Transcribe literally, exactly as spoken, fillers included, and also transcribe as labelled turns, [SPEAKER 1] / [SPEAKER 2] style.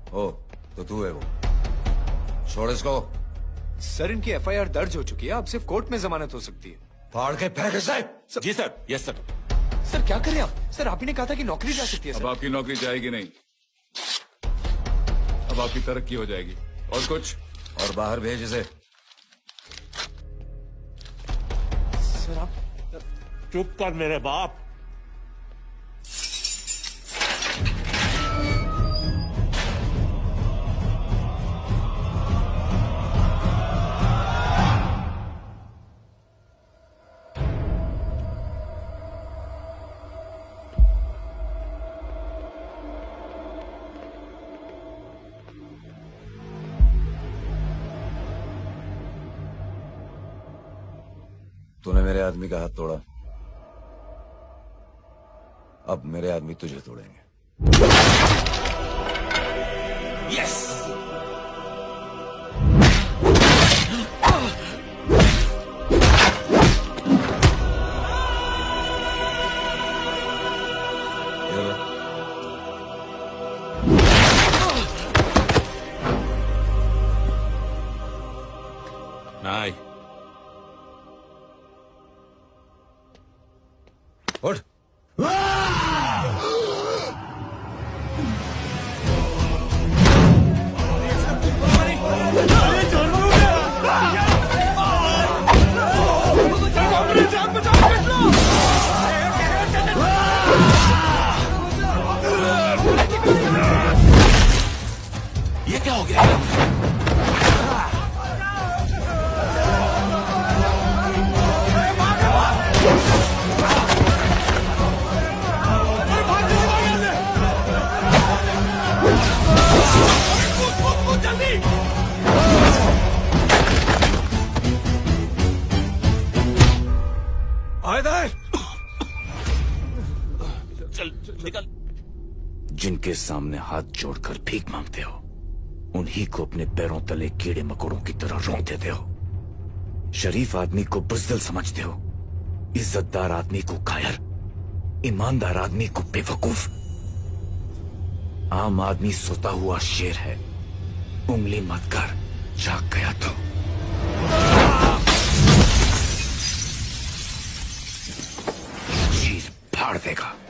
[SPEAKER 1] ओ, तो तू है वो। छोड़ इसको।
[SPEAKER 2] सर, इनकी एफ आई आर दर्ज हो चुकी है, अब सिर्फ कोर्ट में जमानत हो सकती है।
[SPEAKER 1] फाड़ के फेंक इसे।
[SPEAKER 3] जी सर। Yes sir.
[SPEAKER 2] सर क्या करें आप? सर आप ही ने कहा था कि नौकरी जा सकती है।
[SPEAKER 4] अब
[SPEAKER 2] सर
[SPEAKER 4] आपकी नौकरी जाएगी नहीं, अब आपकी तरक्की हो जाएगी। और कुछ?
[SPEAKER 1] और बाहर भेज इसे।
[SPEAKER 2] सर आप
[SPEAKER 3] चुप कर मेरे बाप।
[SPEAKER 1] तूने मेरे आदमी का हाथ तोड़ा, अब मेरे आदमी तुझे तोड़ेंगे।
[SPEAKER 3] यस। नहीं।
[SPEAKER 1] उठ।
[SPEAKER 3] ये क्या हो गया? चल, चल निकल।
[SPEAKER 5] जिनके सामने हाथ जोड़कर भीख मांगते हो, उन्हीं को अपने पैरों तले कीड़े मकोड़ों की तरह रौंद देते हो। शरीफ आदमी को बुज़दिल समझते हो, इज्जतदार आदमी को कायर, ईमानदार आदमी को बेवकूफ। आम आदमी सोता हुआ शेर है, उंगली मत कर, जाग गया तो चीर फाड़ देगा।